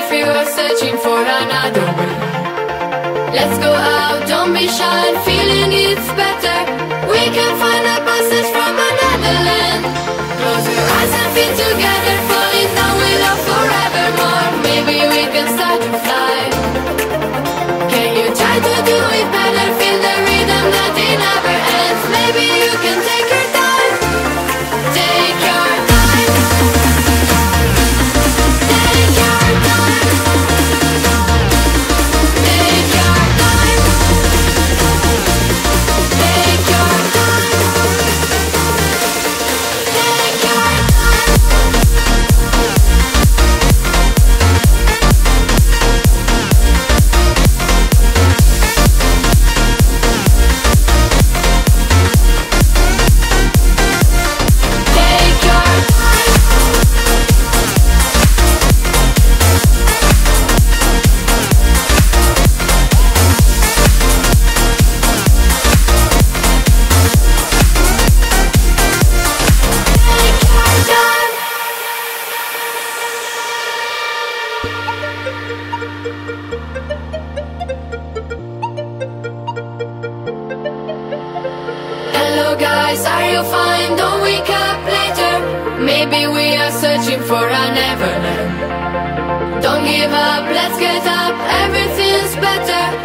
if you are searching for another way. Let's go out, don't be shy, feeling it's better. We can find a passage from another land. Close your eyes and feel together, falling down with love forevermore. Maybe we can start to fly. Can you try to do it better? Feel the rhythm that it never ends. Maybe you can take your time. Take your time. Take your time. Take your time. Take your time. Take your Hello guys, are you fine? Don't wake up later. Maybe we are searching for a neverland. Don't give up, let's get up, everything's better.